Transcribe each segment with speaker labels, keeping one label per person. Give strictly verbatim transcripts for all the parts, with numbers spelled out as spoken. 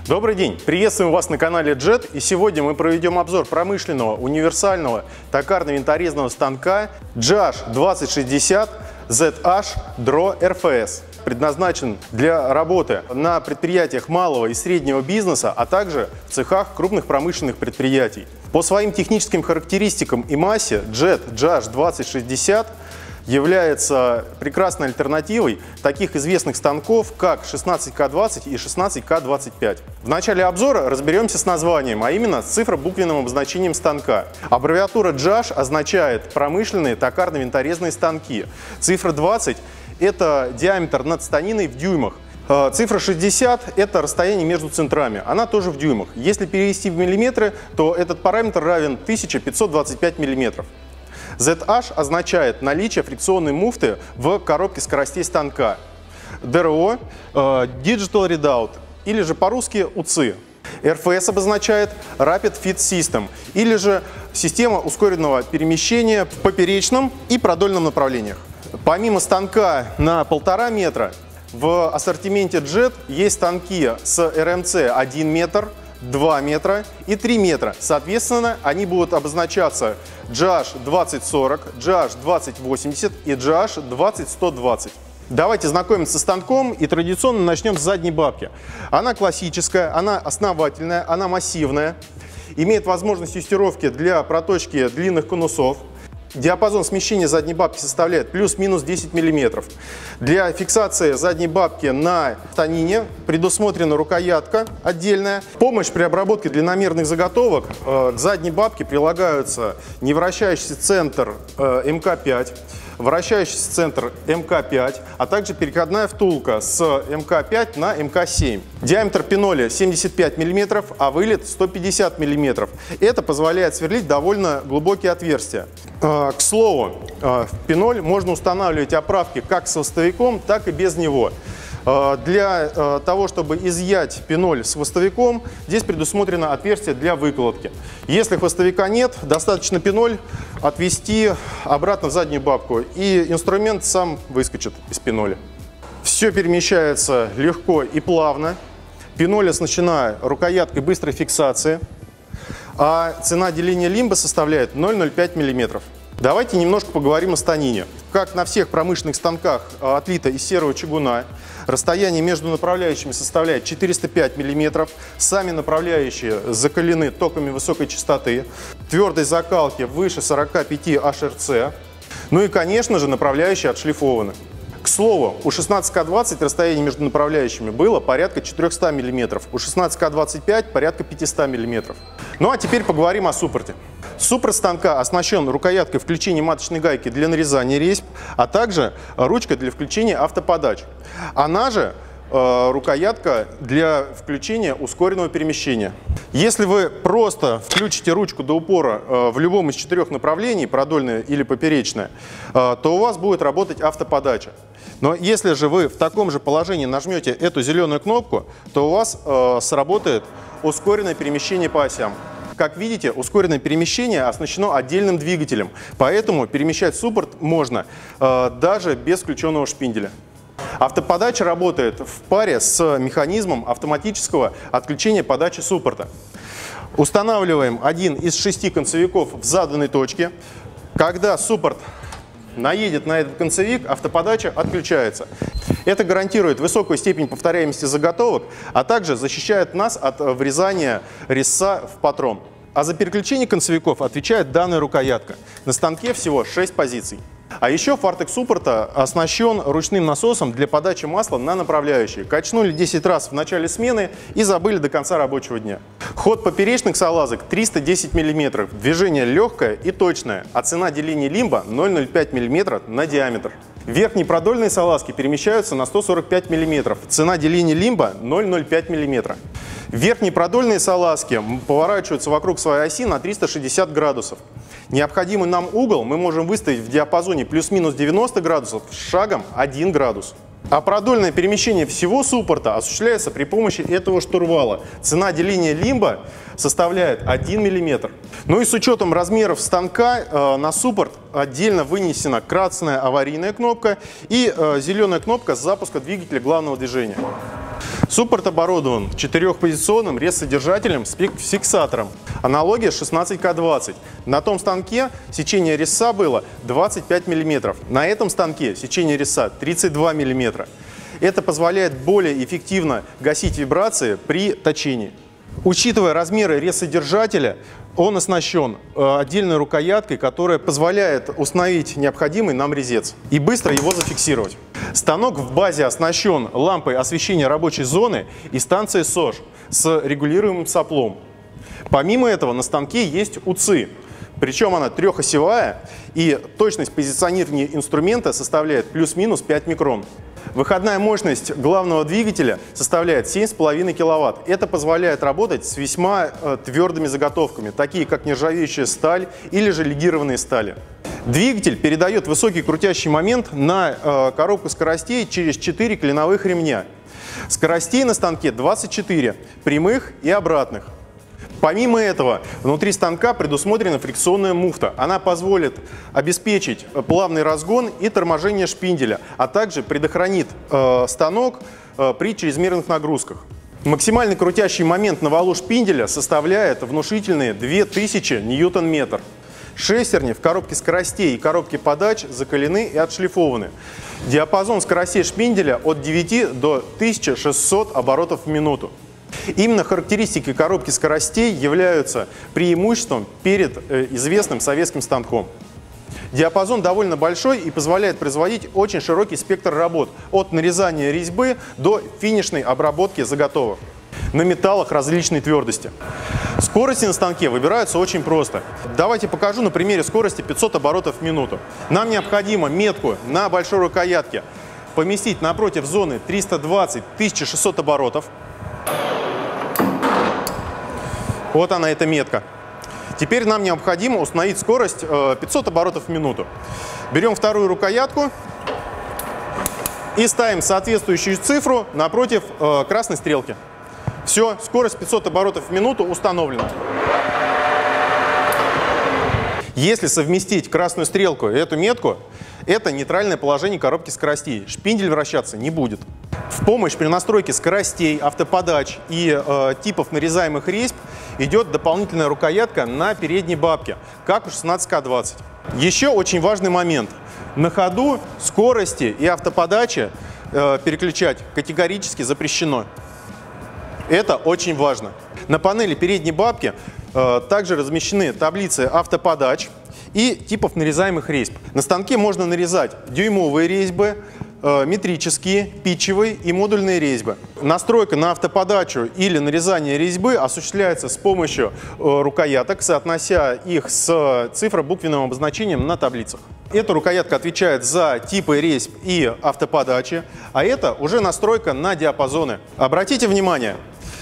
Speaker 1: Добрый день! Приветствуем вас на канале Jet, и сегодня мы проведем обзор промышленного универсального токарно-винторезного станка джи аш двадцать шестьдесят зет аш дро эр эф эс. Предназначен для работы на предприятиях малого и среднего бизнеса, а также в цехах крупных промышленных предприятий. По своим техническим характеристикам и массе Jet джи аш двадцать шестьдесят является прекрасной альтернативой таких известных станков, как шестнадцать ка двадцать и шестнадцать ка двадцать пять. В начале обзора разберемся с названием, а именно с цифробуквенным обозначением станка. Аббревиатура джи аш означает промышленные токарно-винторезные станки. Цифра двадцать – это диаметр над станиной в дюймах. Цифра шестьдесят – это расстояние между центрами, она тоже в дюймах. Если перевести в миллиметры, то этот параметр равен тысяче пятьсот двадцать пять миллиметров. зет аш означает наличие фрикционной муфты в коробке скоростей станка. ди эр о – Digital Readout, или же по-русски у ци. эр эф эс обозначает Rapid Fit System, или же система ускоренного перемещения в поперечном и продольном направлениях. Помимо станка на полтора метра, в ассортименте Jet есть станки с эр эм цэ один метр, два метра и три метра. Соответственно, они будут обозначаться джи аш двадцать сорок, джи аш двадцать восемьдесят и джи аш двадцать сто двадцать. Давайте знакомиться со станком, и традиционно начнем с задней бабки. Она классическая, она основательная, она массивная, имеет возможность юстировки для проточки длинных конусов. Диапазон смещения задней бабки составляет плюс-минус десять миллиметров. Для фиксации задней бабки на станине предусмотрена рукоятка отдельная. В помощь при обработке длинномерных заготовок э, к задней бабке прилагаются невращающийся центр э, эм ка пять, вращающийся центр эм ка пять, а также переходная втулка с эм ка пять на эм ка семь. Диаметр пиноля семьдесят пять миллиметров, а вылет сто пятьдесят миллиметров. Это позволяет сверлить довольно глубокие отверстия. К слову, в пиноль можно устанавливать оправки как с хвостовиком, так и без него. Для того, чтобы изъять пиноль с хвостовиком, здесь предусмотрено отверстие для выкладки. Если хвостовика нет, достаточно пиноль отвести обратно в заднюю бабку, и инструмент сам выскочит из пиноля. Все перемещается легко и плавно. Пиноль оснащена рукояткой быстрой фиксации, а цена деления лимба составляет ноль целых ноль пять миллиметров. Давайте немножко поговорим о станине. Как на всех промышленных станках отлита из серого чугуна. Расстояние между направляющими составляет четыреста пять миллиметров. Сами направляющие закалены токами высокой частоты. Твердой закалки выше сорока пяти аш эр цэ. Ну и, конечно же, направляющие отшлифованы. К слову, у шестнадцать ка двадцать расстояние между направляющими было порядка четырёхсот миллиметров, у шестнадцать ка двадцать пять порядка пятисот миллиметров. Ну а теперь поговорим о суппорте. Суппорт станка оснащен рукояткой включения маточной гайки для нарезания резьб, а также ручкой для включения автоподач. Она же э, рукоятка для включения ускоренного перемещения. Если вы просто включите ручку до упора э, в любом из четырех направлений, продольное или поперечное, э, то у вас будет работать автоподача. Но если же вы в таком же положении нажмете эту зеленую кнопку, то у вас э, сработает ускоренное перемещение по осям. Как видите, ускоренное перемещение оснащено отдельным двигателем, поэтому перемещать суппорт можно э, даже без включенного шпинделя. Автоподача работает в паре с механизмом автоматического отключения подачи суппорта. Устанавливаем один из шести концевиков в заданной точке. Когда суппорт наедет на этот концевик, автоподача отключается. Это гарантирует высокую степень повторяемости заготовок, а также защищает нас от врезания резца в патрон. А за переключение концевиков отвечает данная рукоятка. На станке всего шесть позиций. А еще фартук суппорта оснащен ручным насосом для подачи масла на направляющие. Качнули десять раз в начале смены и забыли до конца рабочего дня. Ход поперечных салазок триста десять миллиметров. Движение легкое и точное, а цена деления лимба ноль целых ноль пять миллиметра на диаметр. Верхние продольные салазки перемещаются на сто сорок пять миллиметров. Цена деления лимба ноль целых ноль пять миллиметра. Верхние продольные салазки поворачиваются вокруг своей оси на триста шестьдесят градусов. Необходимый нам угол мы можем выставить в диапазоне плюс-минус девяносто градусов с шагом один градус. А продольное перемещение всего суппорта осуществляется при помощи этого штурвала. Цена деления лимба составляет один миллиметр. Ну и с учетом размеров станка э, на суппорт отдельно вынесена красная аварийная кнопка и э, зеленая кнопка запуска двигателя главного движения. Суппорт оборудован четырехпозиционным резцесодержателем с фиксатором. Аналогия шестнадцать ка двадцать. На том станке сечение резца было двадцать пять миллиметров. На этом станке сечение резца тридцать два миллиметра. Это позволяет более эффективно гасить вибрации при точении. Учитывая размеры резцесодержателя, он оснащен отдельной рукояткой, которая позволяет установить необходимый нам резец и быстро его зафиксировать. Станок в базе оснащен лампой освещения рабочей зоны и станцией СОЖ с регулируемым соплом. Помимо этого на станке есть УЦИ, причем она трехосевая, и точность позиционирования инструмента составляет плюс-минус пять микрон. Выходная мощность главного двигателя составляет семь с половиной киловатт. Это позволяет работать с весьма э, твердыми заготовками, такие как нержавеющая сталь или же легированные стали. Двигатель передает высокий крутящий момент на э, коробку скоростей через четыре клиновых ремня. Скоростей на станке двадцать четыре, прямых и обратных. Помимо этого, внутри станка предусмотрена фрикционная муфта. Она позволит обеспечить плавный разгон и торможение шпинделя, а также предохранит э, станок э, при чрезмерных нагрузках. Максимальный крутящий момент на валу шпинделя составляет внушительные две тысячи ньютон-метр. Шестерни в коробке скоростей и коробке подач закалены и отшлифованы. Диапазон скоростей шпинделя от девяти до тысячи шестисот оборотов в минуту. Именно характеристики коробки скоростей являются преимуществом перед э, известным советским станком. Диапазон довольно большой и позволяет производить очень широкий спектр работ от нарезания резьбы до финишной обработки заготовок на металлах различной твердости. Скорости на станке выбираются очень просто. Давайте покажу на примере скорости пятьсот оборотов в минуту. Нам необходимо метку на большой рукоятке поместить напротив зоны триста двадцать — тысяча шестьсот оборотов. Вот она, эта метка. Теперь нам необходимо установить скорость пятьсот оборотов в минуту. Берем вторую рукоятку и ставим соответствующую цифру напротив красной стрелки. Все, скорость пятьсот оборотов в минуту установлена. Если совместить красную стрелку и эту метку, это нейтральное положение коробки скоростей. Шпиндель вращаться не будет. В помощь при настройке скоростей, автоподач и э, типов нарезаемых резьб идет дополнительная рукоятка на передней бабке, как у шестнадцать ка двадцать. Еще очень важный момент. На ходу скорости и автоподачи э, переключать категорически запрещено. Это очень важно. На панели передней бабки э, также размещены таблицы автоподач и типов нарезаемых резьб. На станке можно нарезать дюймовые резьбы, метрические, питчевые и модульные резьбы. Настройка на автоподачу или нарезание резьбы осуществляется с помощью рукояток, соотнося их с цифробуквенным обозначением на таблицах. Эта рукоятка отвечает за типы резьб и автоподачи, а это уже настройка на диапазоны. Обратите внимание,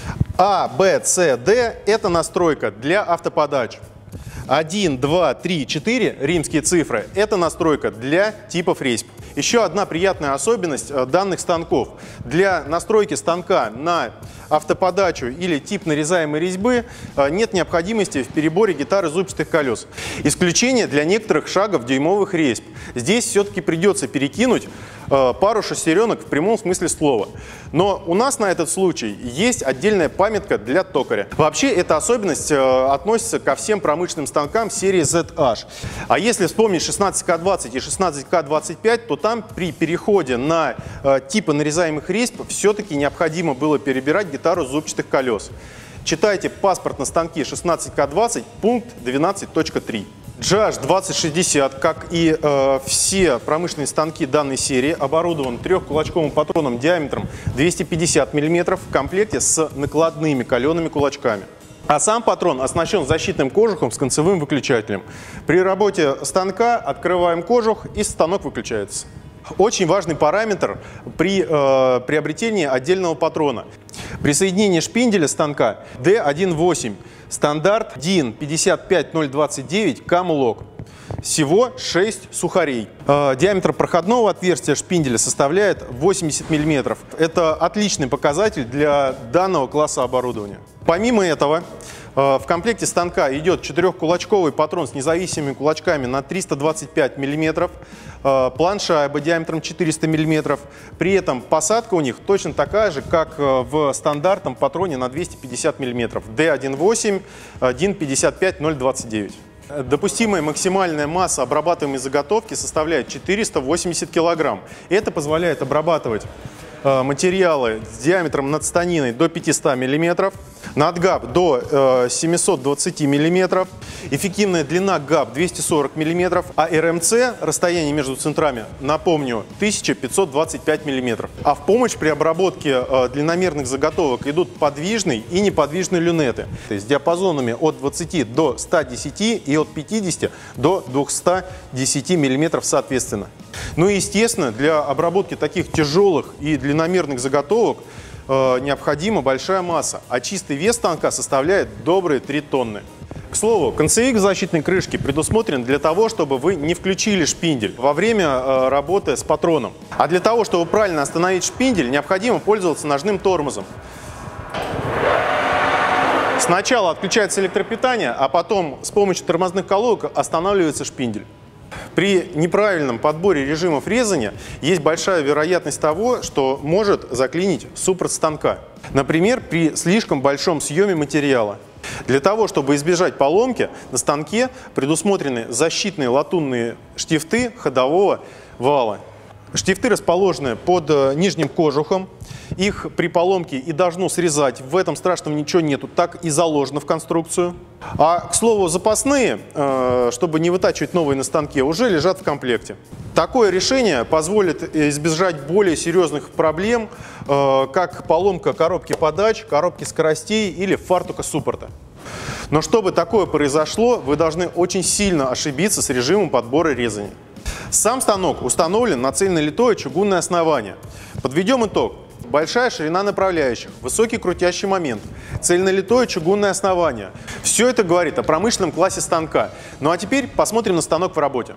Speaker 1: А, Б, С, Д – это настройка для автоподач. один, два, три, четыре римские цифры – это настройка для типов резьб. Еще одна приятная особенность данных станков. Для настройки станка на автоподачу или тип нарезаемой резьбы нет необходимости в переборе гитары зубчатых колес. Исключение для некоторых шагов дюймовых резьб. Здесь все-таки придется перекинуть пару шестеренок в прямом смысле слова. Но у нас на этот случай есть отдельная памятка для токаря. Вообще эта особенность относится ко всем промышленным станкам серии зет аш. А если вспомнить шестнадцать ка двадцать и шестнадцать ка двадцать пять, то там при переходе на типы нарезаемых резьб все-таки необходимо было перебирать гитару зубчатых колес. Читайте паспорт на станке шестнадцать ка двадцать, пункт двенадцать точка три. джи аш двадцать шестьдесят, как и э, все промышленные станки данной серии, оборудован трехкулачковым патроном диаметром двести пятьдесят миллиметров в комплекте с накладными калеными кулачками. А сам патрон оснащен защитным кожухом с концевым выключателем. При работе станка открываем кожух и станок выключается. Очень важный параметр при э, приобретении отдельного патрона. При соединении шпинделя станка дэ один восемь, стандарт дин пятьдесят пять ноль двадцать девять Камлок. Всего шесть сухарей. Э, диаметр проходного отверстия шпинделя составляет восемьдесят миллиметров. Это отличный показатель для данного класса оборудования. Помимо этого, В комплекте станка идет четырехкулачковый патрон с независимыми кулачками на триста двадцать пять миллиметров, планшайба диаметром четыреста миллиметров. При этом посадка у них точно такая же, как в стандартном патроне на двести пятьдесят миллиметров дэ один восемь ДИН пятьдесят пять ноль двадцать девять. Допустимая максимальная масса обрабатываемой заготовки составляет четыреста восемьдесят килограмм. Это позволяет обрабатывать материалы с диаметром над станиной до пятисот миллиметров, над ГАП до семисот двадцати миллиметров, эффективная длина ГАП двести сорок миллиметров, а эр эм цэ, расстояние между центрами, напомню, тысяча пятьсот двадцать пять миллиметров. А в помощь при обработке длинномерных заготовок идут подвижные и неподвижные люнеты с диапазонами от двадцати до ста десяти и от пятидесяти до двухсот десяти миллиметров соответственно. Ну и, естественно, для обработки таких тяжелых и длинномерных заготовок э, необходима большая масса, а чистый вес станка составляет добрые три тонны. К слову, концевик защитной крышки предусмотрен для того, чтобы вы не включили шпиндель во время э, работы с патроном. А для того, чтобы правильно остановить шпиндель, необходимо пользоваться ножным тормозом. Сначала отключается электропитание, а потом с помощью тормозных колодок останавливается шпиндель. При неправильном подборе режимов резания есть большая вероятность того, что может заклинить суппорт станка. Например, при слишком большом съеме материала. Для того, чтобы избежать поломки, на станке предусмотрены защитные латунные штифты ходового вала. Штифты расположены под нижним кожухом. Их при поломке и должно срезать. В этом страшного ничего нету, так и заложено в конструкцию. А, к слову, запасные, чтобы не вытачивать новые на станке, уже лежат в комплекте. Такое решение позволит избежать более серьезных проблем, как поломка коробки подач, коробки скоростей или фартука суппорта. Но чтобы такое произошло, вы должны очень сильно ошибиться с режимом подбора резания. Сам станок установлен на цельнолитое чугунное основание. Подведем итог. Большая ширина направляющих, высокий крутящий момент, цельнолитое чугунное основание. Все это говорит о промышленном классе станка. Ну а теперь посмотрим на станок в работе.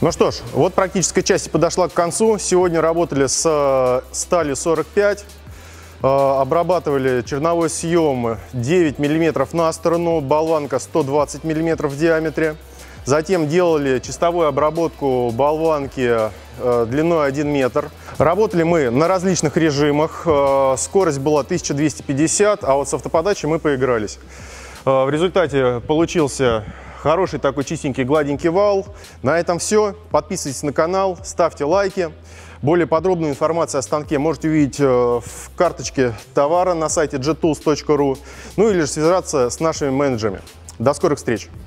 Speaker 1: Ну что ж, вот практическая часть подошла к концу. Сегодня работали с сталью сорок пять, обрабатывали черновой съем девять миллиметров на сторону, болванка сто двадцать миллиметров в диаметре. Затем делали чистовую обработку болванки длиной один метр. Работали мы на различных режимах. Скорость была тысяча двести пятьдесят, а вот с автоподачей мы поигрались. В результате получился хороший такой чистенький гладенький вал. На этом все. Подписывайтесь на канал, ставьте лайки. Более подробную информацию о станке можете увидеть в карточке товара на сайте джет тулс точка ру, ну или же связаться с нашими менеджерами. До скорых встреч!